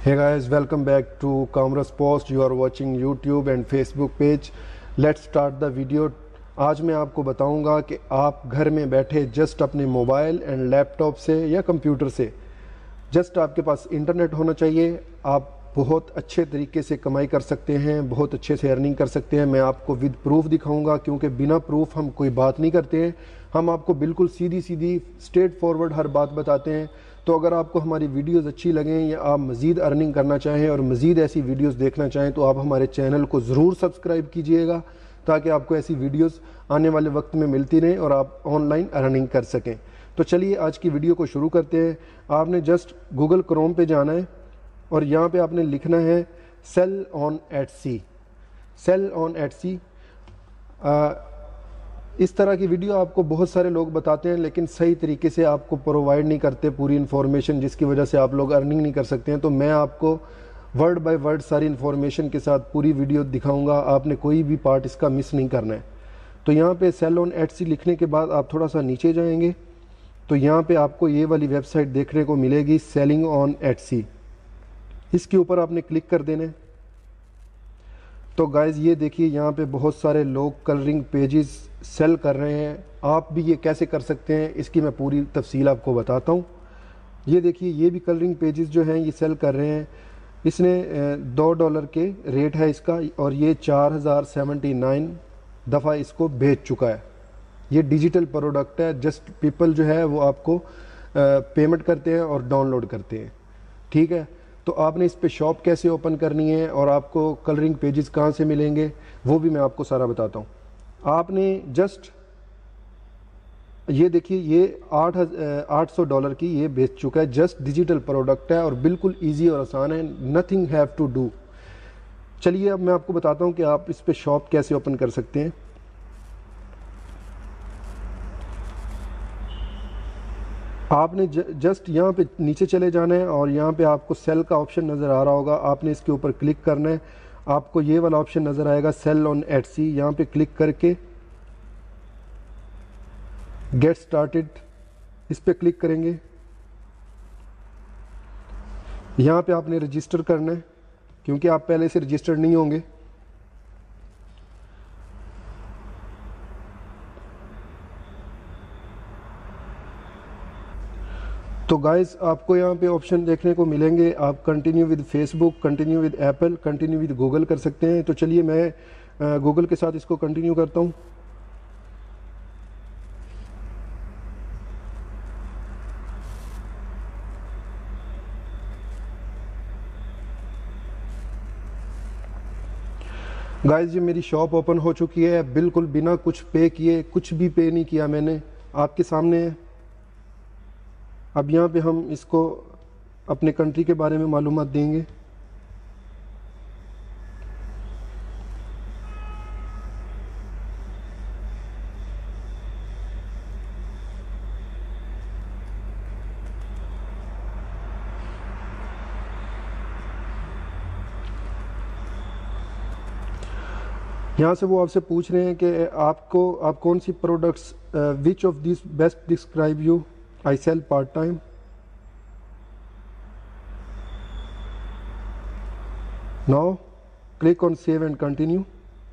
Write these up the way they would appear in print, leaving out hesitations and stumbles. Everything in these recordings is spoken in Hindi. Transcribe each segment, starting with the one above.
Hey guys, welcome back to Commerce Post. You are watching YouTube and Facebook page. Let's start the video. आज मैं आपको बताऊंगा कि आप घर में बैठे जस्ट अपने मोबाइल एंड लैपटॉप से या कंप्यूटर से जस्ट आपके पास इंटरनेट होना चाहिए, आप बहुत अच्छे तरीके से कमाई कर सकते हैं, बहुत अच्छे से अर्निंग कर सकते हैं। मैं आपको विद प्रूफ दिखाऊंगा, क्योंकि बिना प्रूफ हम कोई बात नहीं करते हैं। हम आपको बिल्कुल सीधी सीधी स्ट्रेट फॉरवर्ड हर बात बताते हैं। तो अगर आपको हमारी वीडियोस अच्छी लगें या आप मज़ीद अर्निंग करना चाहें और मज़ीद ऐसी वीडियोस देखना चाहें तो आप हमारे चैनल को ज़रूर सब्सक्राइब कीजिएगा, ताकि आपको ऐसी वीडियोस आने वाले वक्त में मिलती रहें और आप ऑनलाइन अर्निंग कर सकें। तो चलिए आज की वीडियो को शुरू करते हैं। आपने जस्ट गूगल क्रोम पे जाना है और यहाँ पे आपने लिखना है sell on Etsy. Sell on Etsy, इस तरह की वीडियो आपको बहुत सारे लोग बताते हैं, लेकिन सही तरीके से आपको प्रोवाइड नहीं करते पूरी इन्फॉर्मेशन, जिसकी वजह से आप लोग अर्निंग नहीं कर सकते हैं। तो मैं आपको वर्ड बाय वर्ड सारी इन्फॉर्मेशन के साथ पूरी वीडियो दिखाऊंगा, आपने कोई भी पार्ट इसका मिस नहीं करना है। तो यहाँ पे सेल ऑन एटसी लिखने के बाद आप थोड़ा सा नीचे जाएंगे तो यहाँ पे आपको ये वाली वेबसाइट देखने को मिलेगी, सेलिंग ऑन एटसी। इसके ऊपर आपने क्लिक कर देना है। तो गाइज़ ये देखिए, यहाँ पे बहुत सारे लोग कलरिंग पेजेस सेल कर रहे हैं। आप भी ये कैसे कर सकते हैं इसकी मैं पूरी तफसील आपको बताता हूँ। ये देखिए, ये भी कलरिंग पेजेस जो हैं ये सेल कर रहे हैं। इसने $2 के रेट है इसका, और ये 4079 दफ़ा इसको बेच चुका है। ये डिजिटल प्रोडक्ट है, जस्ट पीपल जो है वो आपको पेमेंट करते हैं और डाउनलोड करते हैं, ठीक है। तो आपने इस पे शॉप कैसे ओपन करनी है और आपको कलरिंग पेजेस कहाँ से मिलेंगे वो भी मैं आपको सारा बताता हूँ। आपने जस्ट ये देखिए, ये $800 की ये बेच चुका है। जस्ट डिजिटल प्रोडक्ट है और बिल्कुल इजी और आसान है, नथिंग हैव टू डू। चलिए अब मैं आपको बताता हूँ कि आप इस पे शॉप कैसे ओपन कर सकते हैं। आपने जस्ट यहाँ पे नीचे चले जाना है और यहाँ पे आपको सेल का ऑप्शन नज़र आ रहा होगा, आपने इसके ऊपर क्लिक करना है। आपको ये वाला ऑप्शन नज़र आएगा, सेल ऑन एटसी। यहाँ पे क्लिक करके गेट स्टार्टेड इस पे क्लिक करेंगे। यहाँ पे आपने रजिस्टर करना है, क्योंकि आप पहले से रजिस्टर्ड नहीं होंगे। तो गाइस आपको यहाँ पे ऑप्शन देखने को मिलेंगे, आप continue with Facebook, continue with Apple, continue with Google कर सकते हैं। तो चलिए मैं गूगल के साथ इसको कंटिन्यू करता हूँ। गाइस ये मेरी शॉप ओपन हो चुकी है, बिल्कुल बिना कुछ पे किए, कुछ भी पे नहीं किया मैंने, आपके सामने है। अब यहाँ पे हम इसको अपने कंट्री के बारे में मालूमात देंगे। यहाँ से वो आपसे पूछ रहे हैं कि आप कौन सी products, which of this best describe you, I sell part-time। Now click on save and continue।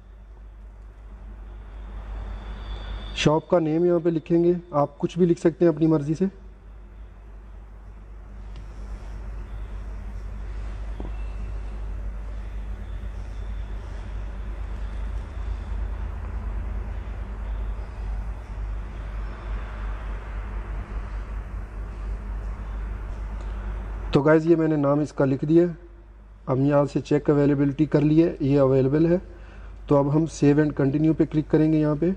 Shop का नेम यहाँ पे लिखेंगे, आप कुछ भी लिख सकते हैं अपनी मर्जी से। तो गाइज़ ये मैंने नाम इसका लिख दिया। अब यहाँ से चेक अवेलेबिलिटी कर लिए, ये अवेलेबल है। तो अब हम सेव एंड कंटिन्यू पे क्लिक करेंगे। यहाँ पे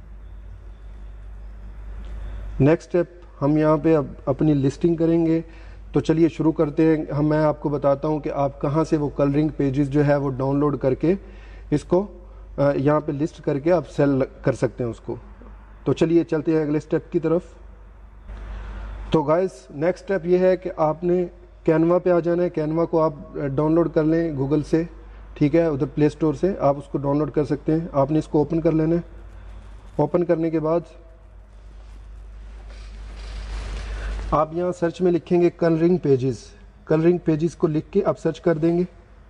नेक्स्ट स्टेप हम यहाँ पे अब अपनी लिस्टिंग करेंगे। तो चलिए शुरू करते हैं। मैं आपको बताता हूँ कि आप कहाँ से वो कलरिंग पेजेस जो है वो डाउनलोड करके इसको यहाँ पे लिस्ट करके आप सेल कर सकते हैं उसको। तो चलिए चलते हैं अगले स्टेप की तरफ। तो गाइस नेक्स्ट स्टेप ये है कि आपने कैनवा पे आ जाना है। कैनवा को आप डाउनलोड कर लें गूगल से, ठीक है, उधर प्ले स्टोर से आप उसको डाउनलोड कर सकते हैं। आपने इसको ओपन कर लेना है। ओपन करने के बाद आप यहाँ सर्च में लिखेंगे कलरिंग पेजेस। कलरिंग पेजेस को लिख के आप सर्च कर देंगे।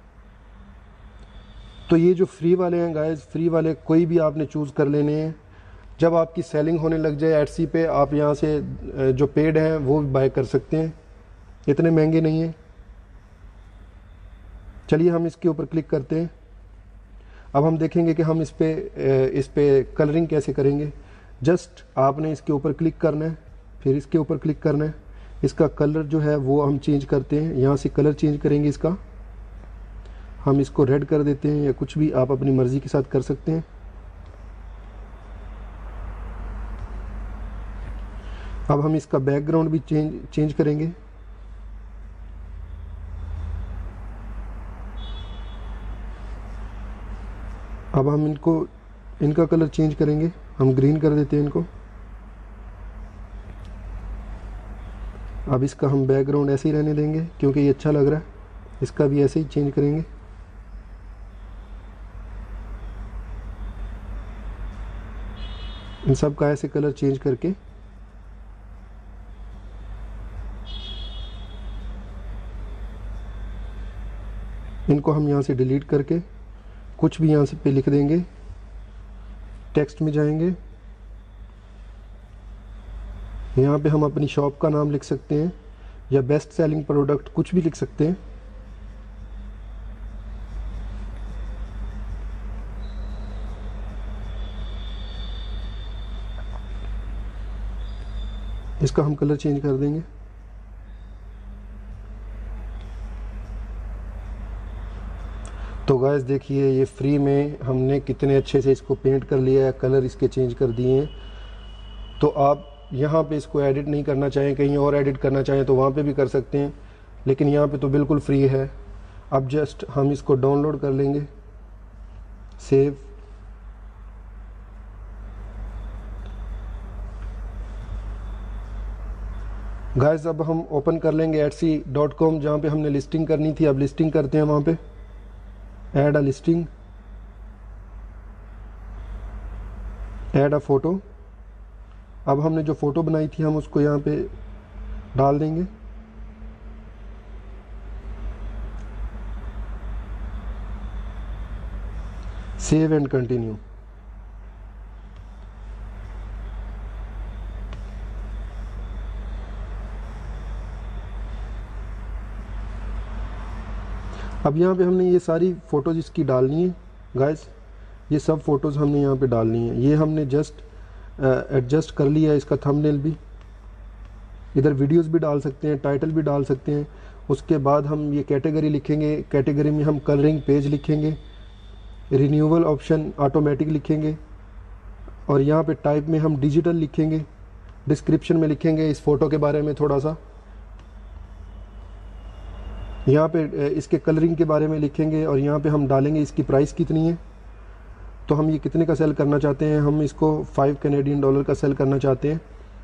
तो ये जो फ्री वाले हैं गाइस, फ्री वाले कोई भी आपने चूज़ कर लेने हैं। जब आपकी सेलिंग होने लग जाए एडसी पे, आप यहाँ से जो पेड हैं वो भी बाय कर सकते हैं, इतने महंगे नहीं हैं। चलिए हम इसके ऊपर क्लिक करते हैं। अब हम देखेंगे कि हम इस पे कलरिंग कैसे करेंगे। जस्ट आपने इसके ऊपर क्लिक करना है, फिर इसके ऊपर क्लिक करना है। इसका कलर जो है वो हम चेंज करते हैं, यहाँ से कलर चेंज करेंगे इसका। हम इसको रेड कर देते हैं या कुछ भी आप अपनी मर्ज़ी के साथ कर सकते हैं। अब हम इसका बैकग्राउंड भी चेंज करेंगे। अब हम इनका कलर चेंज करेंगे, हम ग्रीन कर देते हैं इनको। अब इसका हम बैकग्राउंड ऐसे ही रहने देंगे क्योंकि ये अच्छा लग रहा है, इसका भी ऐसे ही चेंज करेंगे। इन सब का ऐसे कलर चेंज करके इनको हम यहाँ से डिलीट करके कुछ भी यहाँ से पे लिख देंगे। टेक्स्ट में जाएंगे, यहाँ पे हम अपनी शॉप का नाम लिख सकते हैं या बेस्ट सेलिंग प्रोडक्ट कुछ भी लिख सकते हैं। इसका हम कलर चेंज कर देंगे। तो गाइस देखिए, ये फ्री में हमने कितने अच्छे से इसको पेंट कर लिया है, कलर इसके चेंज कर दिए हैं। तो आप यहाँ पे इसको एडिट नहीं करना चाहें, कहीं और एडिट करना चाहें तो वहाँ पे भी कर सकते हैं, लेकिन यहाँ पे तो बिल्कुल फ्री है। अब जस्ट हम इसको डाउनलोड कर लेंगे, सेव। गाइस अब हम ओपन कर लेंगे etsy.com, जहाँ पे हमने लिस्टिंग करनी थी। अब लिस्टिंग करते हैं, वहाँ पे add a listing, add a photo. अब हमने जो फ़ोटो बनाई थी हम उसको यहाँ पे डाल देंगे। Save and continue. अब यहाँ पे हमने ये सारी फ़ोटोज़ इसकी डालनी है गाइस, ये सब फ़ोटोज़ हमने यहाँ पे डालनी है। ये हमने जस्ट एडजस्ट कर लिया है इसका थंबनेल भी। इधर वीडियोस भी डाल सकते हैं, टाइटल भी डाल सकते हैं। उसके बाद हम ये कैटेगरी लिखेंगे, कैटेगरी में हम कलरिंग पेज लिखेंगे, रिन्यूअल ऑप्शन ऑटोमेटिक लिखेंगे, और यहाँ पे टाइप में हम डिजिटल लिखेंगे। डिस्क्रिप्शन में लिखेंगे इस फ़ोटो के बारे में थोड़ा सा, यहाँ पे इसके कलरिंग के बारे में लिखेंगे, और यहाँ पे हम डालेंगे इसकी प्राइस कितनी है। तो हम ये कितने का सेल करना चाहते हैं, हम इसको $5 कैनेडियन का सेल करना चाहते हैं।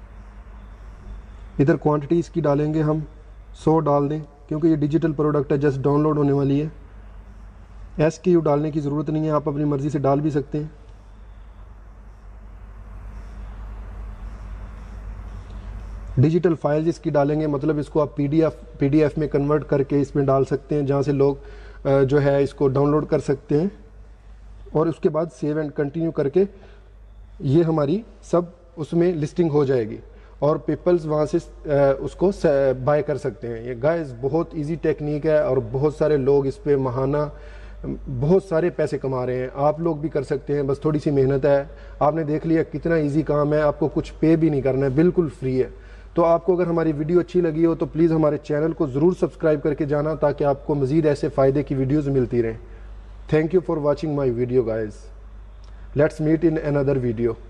इधर क्वांटिटी इसकी डालेंगे हम 100 डाल दें, क्योंकि ये डिजिटल प्रोडक्ट है, जस्ट डाउनलोड होने वाली है। SKU डालने की ज़रूरत नहीं है, आप अपनी मर्ज़ी से डाल भी सकते हैं। डिजिटल फाइल्स इसकी डालेंगे, मतलब इसको आप PDF में कन्वर्ट करके इसमें डाल सकते हैं, जहाँ से लोग जो है इसको डाउनलोड कर सकते हैं। और उसके बाद सेव एंड कंटिन्यू करके ये हमारी सब उसमें लिस्टिंग हो जाएगी और पीपल्स वहाँ से उसको बाय कर सकते हैं। ये गाइस बहुत इजी टेक्निक है और बहुत सारे लोग इस पे महाना बहुत सारे पैसे कमा रहे हैं। आप लोग भी कर सकते हैं, बस थोड़ी सी मेहनत है। आपने देख लिया कितना इजी काम है, आपको कुछ पे भी नहीं करना है, बिल्कुल फ्री है। तो आपको अगर हमारी वीडियो अच्छी लगी हो तो प्लीज़ हमारे चैनल को ज़रूर सब्सक्राइब करके जाना, ताकि आपको मज़ीद ऐसे फ़ायदे की वीडियोज़ मिलती रहें। Thank you for watching my video guys. Let's meet in another video.